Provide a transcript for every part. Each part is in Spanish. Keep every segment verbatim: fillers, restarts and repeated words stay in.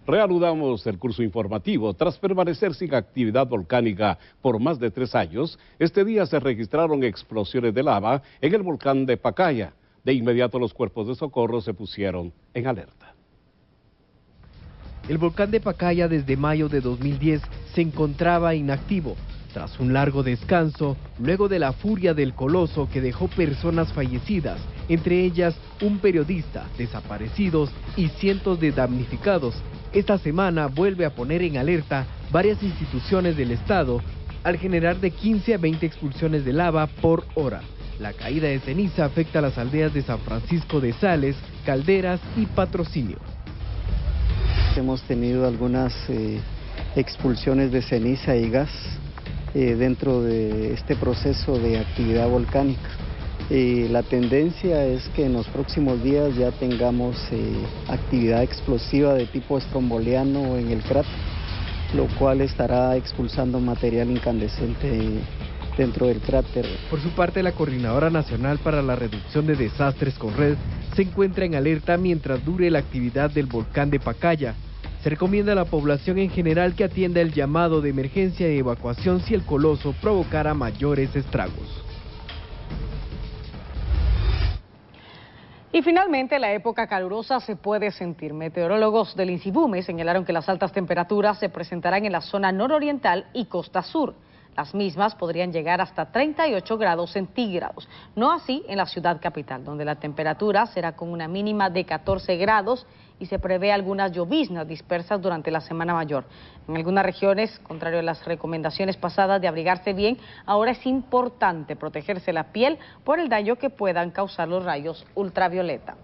Reanudamos el curso informativo. Tras permanecer sin actividad volcánica por más de tres años, este día se registraron explosiones de lava en el volcán de Pacaya. De inmediato los cuerpos de socorro se pusieron en alerta. El volcán de Pacaya desde mayo de dos mil diez se encontraba inactivo. Tras un largo descanso, luego de la furia del coloso que dejó personas fallecidas, entre ellas un periodista, desaparecidos y cientos de damnificados, esta semana vuelve a poner en alerta varias instituciones del Estado al generar de quince a veinte expulsiones de lava por hora. La caída de ceniza afecta a las aldeas de San Francisco de Sales, Calderas y Patrocinio. Hemos tenido algunas eh, expulsiones de ceniza y gas eh, dentro de este proceso de actividad volcánica. Eh, la tendencia es que en los próximos días ya tengamos eh, actividad explosiva de tipo estromboliano en el cráter, lo cual estará expulsando material incandescente dentro del cráter. Por su parte, la Coordinadora Nacional para la Reducción de Desastres, CONRED, se encuentra en alerta mientras dure la actividad del volcán de Pacaya. Se recomienda a la población en general que atienda el llamado de emergencia y evacuación si el coloso provocara mayores estragos. Y finalmente, la época calurosa se puede sentir. Meteorólogos del INSIBUME señalaron que las altas temperaturas se presentarán en la zona nororiental y costa sur. Las mismas podrían llegar hasta treinta y ocho grados centígrados, no así en la ciudad capital, donde la temperatura será con una mínima de catorce grados y se prevé algunas lloviznas dispersas durante la semana mayor. En algunas regiones, contrario a las recomendaciones pasadas de abrigarse bien, ahora es importante protegerse la piel por el daño que puedan causar los rayos ultravioleta.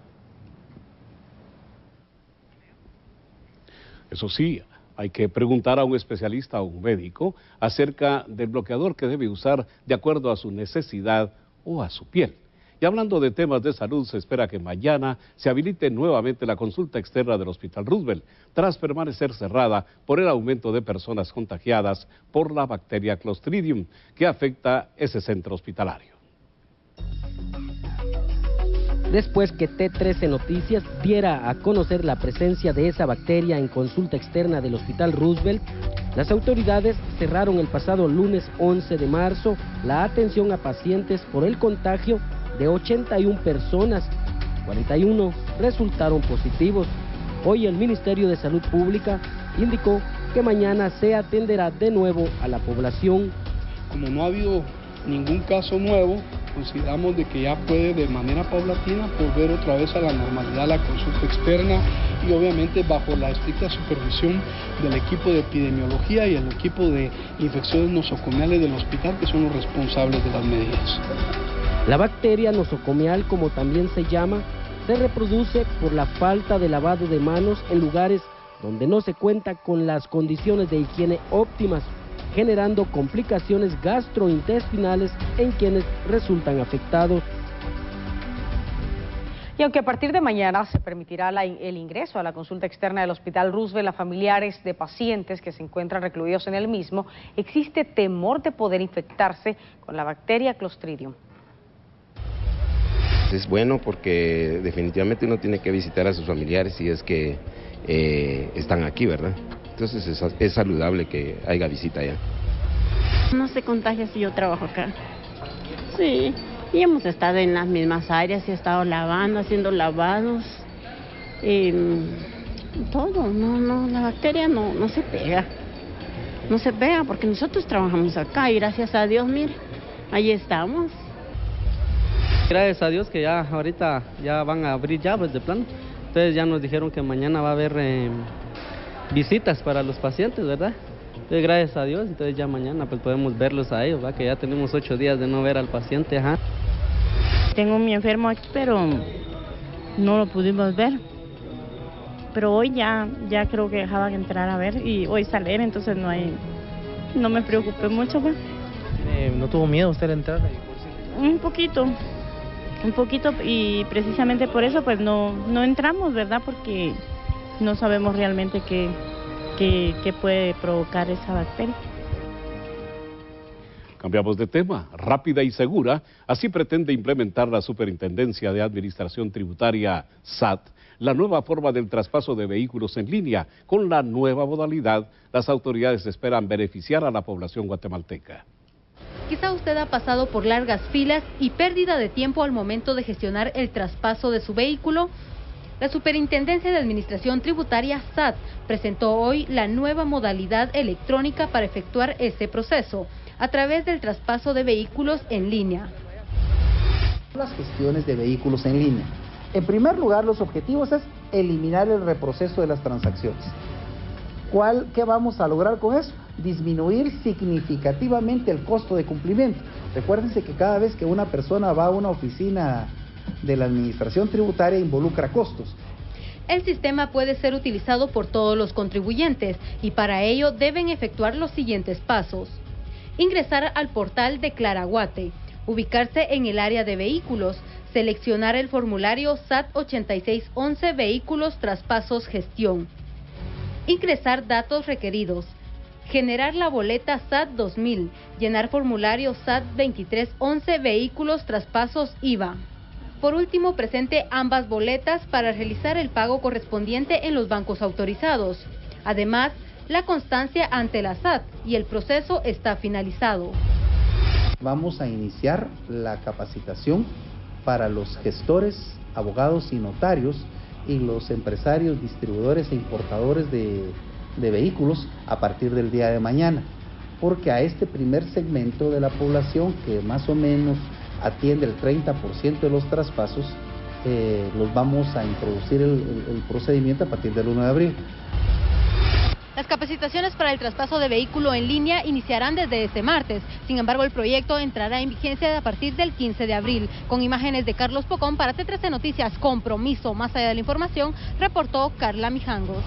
Eso sí, hay que preguntar a un especialista o un médico acerca del bloqueador que debe usar de acuerdo a su necesidad o a su piel. Y hablando de temas de salud, se espera que mañana se habilite nuevamente la consulta externa del Hospital Roosevelt, tras permanecer cerrada por el aumento de personas contagiadas por la bacteria Clostridium, que afecta ese centro hospitalario. Después que T trece Noticias diera a conocer la presencia de esa bacteria en consulta externa del Hospital Roosevelt, las autoridades cerraron el pasado lunes once de marzo la atención a pacientes por el contagio de ochenta y una personas, cuarenta y uno resultaron positivos. Hoy el Ministerio de Salud Pública indicó que mañana se atenderá de nuevo a la población. Como no ha habido ningún caso nuevo, consideramos de que ya puede de manera paulatina volver otra vez a la normalidad la consulta externa y obviamente bajo la estricta supervisión del equipo de epidemiología y el equipo de infecciones nosocomiales del hospital, que son los responsables de las medidas. La bacteria nosocomial, como también se llama, se reproduce por la falta de lavado de manos en lugares donde no se cuenta con las condiciones de higiene óptimas, generando complicaciones gastrointestinales en quienes resultan afectados. Y aunque a partir de mañana se permitirá la, el ingreso a la consulta externa del Hospital Roosevelt a familiares de pacientes que se encuentran recluidos en el mismo, existe temor de poder infectarse con la bacteria Clostridium. Es bueno porque definitivamente uno tiene que visitar a sus familiares si es que eh, están aquí, ¿verdad? Entonces es, es saludable que haya visita allá. No se contagia si yo trabajo acá. Sí, y hemos estado en las mismas áreas, he estado lavando, haciendo lavados, eh, todo, no, no, la bacteria no, no se pega, no se pega porque nosotros trabajamos acá y gracias a Dios, mire, ahí estamos. Gracias a Dios que ya ahorita ya van a abrir ya pues de plano, entonces ya nos dijeron que mañana va a haber eh, visitas para los pacientes, ¿verdad? Entonces gracias a Dios, entonces ya mañana pues podemos verlos a ellos, ¿va? Que ya tenemos ocho días de no ver al paciente, ajá. Tengo mi enfermo aquí, pero no lo pudimos ver. Pero hoy ya, ya creo que dejaba que entrar a ver y hoy salir, entonces no hay, no me preocupé mucho, pues. Eh, ¿No tuvo miedo usted de entrar? Un poquito, un poquito y precisamente por eso pues no, no entramos, ¿verdad? Porque no sabemos realmente qué, qué, qué puede provocar esa bacteria. Cambiamos de tema. Rápida y segura, así pretende implementar la Superintendencia de Administración Tributaria, S A T, la nueva forma del traspaso de vehículos en línea. Con la nueva modalidad, las autoridades esperan beneficiar a la población guatemalteca. Quizá usted ha pasado por largas filas y pérdida de tiempo al momento de gestionar el traspaso de su vehículo. La Superintendencia de Administración Tributaria S A T presentó hoy la nueva modalidad electrónica para efectuar ese proceso a través del traspaso de vehículos en línea. Las gestiones de vehículos en línea. En primer lugar, los objetivos es eliminar el reproceso de las transacciones. ¿Cuál, ¿Qué vamos a lograr con eso? Disminuir significativamente el costo de cumplimiento. Recuérdense que cada vez que una persona va a una oficina de la administración tributaria involucra costos. El sistema puede ser utilizado por todos los contribuyentes y para ello deben efectuar los siguientes pasos. Ingresar al portal Declaraguate, ubicarse en el área de vehículos, seleccionar el formulario S A T ochenta y seis once Vehículos, Traspasos, Gestión. Ingresar datos requeridos. Generar la boleta S A T dos mil, llenar formulario S A T veintitrés once Vehículos, Traspasos, I V A. Por último, presente ambas boletas para realizar el pago correspondiente en los bancos autorizados. Además, la constancia ante la S A T y el proceso está finalizado. Vamos a iniciar la capacitación para los gestores, abogados y notarios y los empresarios, distribuidores e importadores de, de vehículos a partir del día de mañana, porque a este primer segmento de la población, que más o menos atiende el treinta por ciento de los traspasos, eh, los vamos a introducir el, el, el procedimiento a partir del uno de abril. Las capacitaciones para el traspaso de vehículo en línea iniciarán desde este martes. Sin embargo, el proyecto entrará en vigencia a partir del quince de abril. Con imágenes de Carlos Pocón, para T trece Noticias, Compromiso más allá de la información, reportó Carla Mijangos.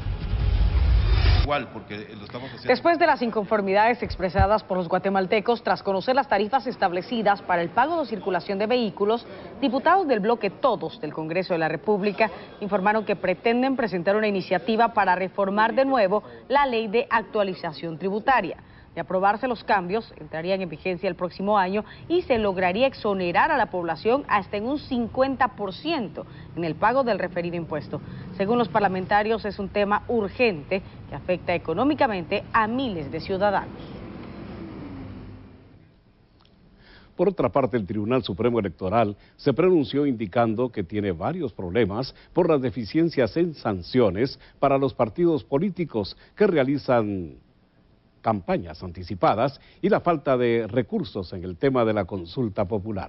Igual, porque lo estamos haciendo. Después de las inconformidades expresadas por los guatemaltecos tras conocer las tarifas establecidas para el pago de circulación de vehículos, diputados del bloque Todos del Congreso de la República informaron que pretenden presentar una iniciativa para reformar de nuevo la ley de actualización tributaria. De aprobarse los cambios, entrarían en vigencia el próximo año y se lograría exonerar a la población hasta en un cincuenta por ciento en el pago del referido impuesto. Según los parlamentarios, es un tema urgente que afecta económicamente a miles de ciudadanos. Por otra parte, el Tribunal Supremo Electoral se pronunció indicando que tiene varios problemas por las deficiencias en sanciones para los partidos políticos que realizan campañas anticipadas y la falta de recursos en el tema de la consulta popular.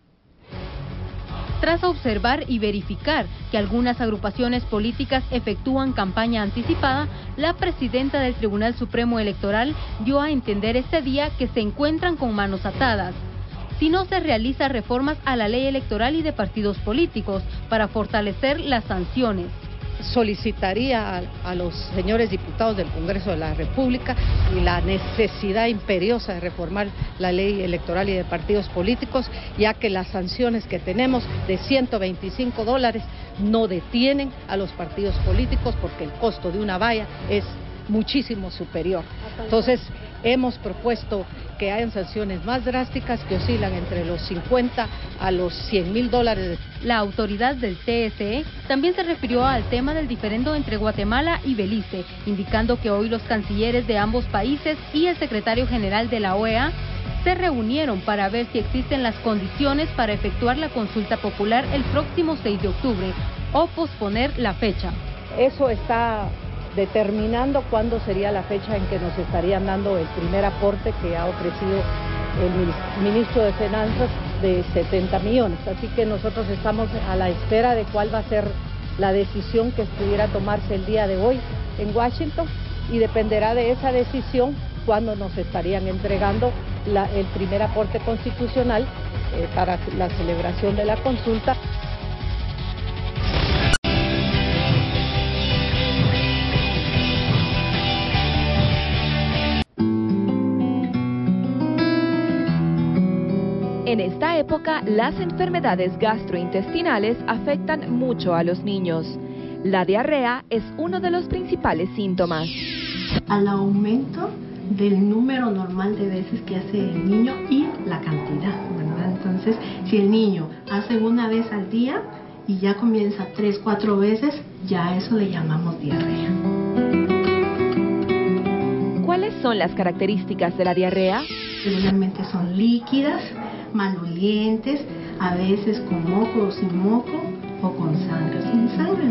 Tras observar y verificar que algunas agrupaciones políticas efectúan campaña anticipada, la presidenta del Tribunal Supremo Electoral dio a entender este día que se encuentran con manos atadas si no se realiza reformas a la ley electoral y de partidos políticos para fortalecer las sanciones. Solicitaría a, a los señores diputados del Congreso de la República la necesidad imperiosa de reformar la ley electoral y de partidos políticos, ya que las sanciones que tenemos de ciento veinticinco dólares no detienen a los partidos políticos porque el costo de una valla es muchísimo superior. Entonces, hemos propuesto que hayan sanciones más drásticas que oscilan entre los cincuenta a los cien mil dólares. La autoridad del T S E también se refirió al tema del diferendo entre Guatemala y Belice, indicando que hoy los cancilleres de ambos países y el secretario general de la O E A se reunieron para ver si existen las condiciones para efectuar la consulta popular el próximo seis de octubre o posponer la fecha. Eso está determinando cuándo sería la fecha en que nos estarían dando el primer aporte que ha ofrecido el ministro de Finanzas de setenta millones. Así que nosotros estamos a la espera de cuál va a ser la decisión que pudiera tomarse el día de hoy en Washington y dependerá de esa decisión cuándo nos estarían entregando la, el primer aporte constitucional eh, para la celebración de la consulta. En esta época, las enfermedades gastrointestinales afectan mucho a los niños. La diarrea es uno de los principales síntomas. Al aumento del número normal de veces que hace el niño y la cantidad, ¿verdad? Entonces, si el niño hace una vez al día, y ya comienza tres, cuatro veces, ya a eso le llamamos diarrea. ¿Cuáles son las características de la diarrea? Regularmente son líquidas, malolientes, a veces con moco o sin moco, o con sangre o sin sangre.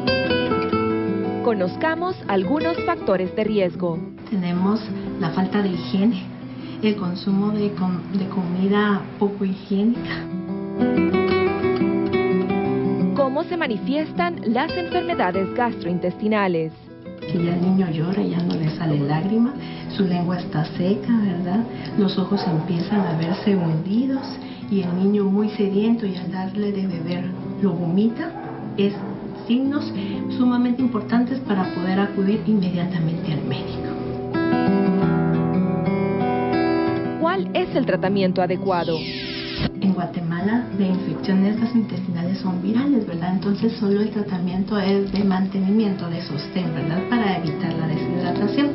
Conozcamos algunos factores de riesgo. Tenemos la falta de higiene, el consumo de, com de comida poco higiénica. ¿Cómo se manifiestan las enfermedades gastrointestinales? Que ya el niño llora, ya no le sale lágrima, su lengua está seca, ¿verdad? Los ojos empiezan a verse hundidos y el niño muy sediento y al darle de beber lo vomita. Es signos sumamente importantes para poder acudir inmediatamente al médico. ¿Cuál es el tratamiento adecuado? En Guatemala, las infecciones gastrointestinales son virales, ¿verdad? Entonces solo el tratamiento es de mantenimiento, de sostén, ¿verdad? Para evitar la deshidratación.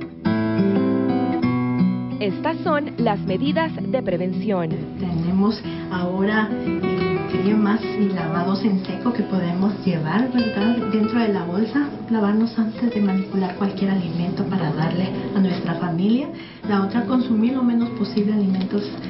Estas son las medidas de prevención. Tenemos ahora eh, cremas y lavados en seco que podemos llevar, ¿verdad? Dentro de la bolsa, lavarnos antes de manipular cualquier alimento para darle a nuestra familia. La otra, consumir lo menos posible alimentos